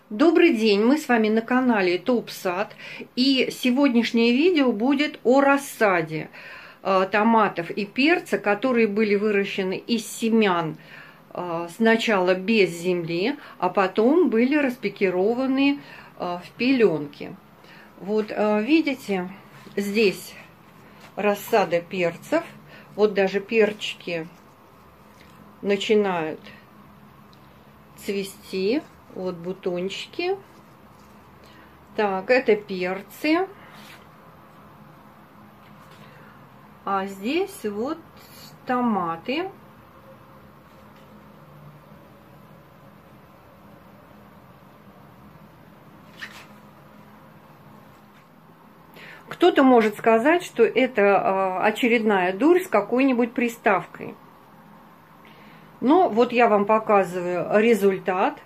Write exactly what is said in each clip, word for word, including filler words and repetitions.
Добрый день, мы с вами на канале Топ Сад, и сегодняшнее видео будет о рассаде э, томатов и перца, которые были выращены из семян э, сначала без земли, а потом были распикированы э, в пеленки. Вот э, видите, здесь рассада перцев, вот даже перчики начинают цвести. Вот бутончики. Так, это перцы. А здесь вот томаты. Кто-то может сказать, что это очередная дурь с какой-нибудь приставкой. Но вот я вам показываю результат.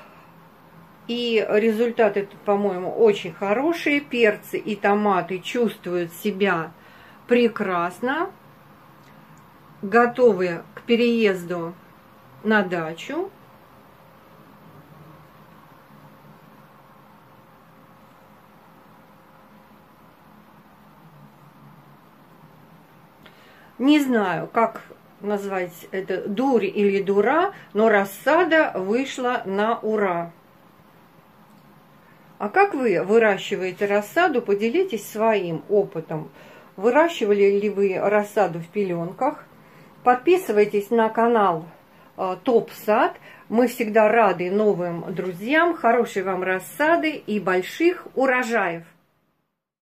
И результат этот, по-моему, очень хороший. Перцы и томаты чувствуют себя прекрасно, готовы к переезду на дачу. Не знаю, как назвать это, дурь или дура, но рассада вышла на ура. А как вы выращиваете рассаду? Поделитесь своим опытом. Выращивали ли вы рассаду в пеленках? Подписывайтесь на канал Топ Сад. Мы всегда рады новым друзьям. Хорошей вам рассады и больших урожаев!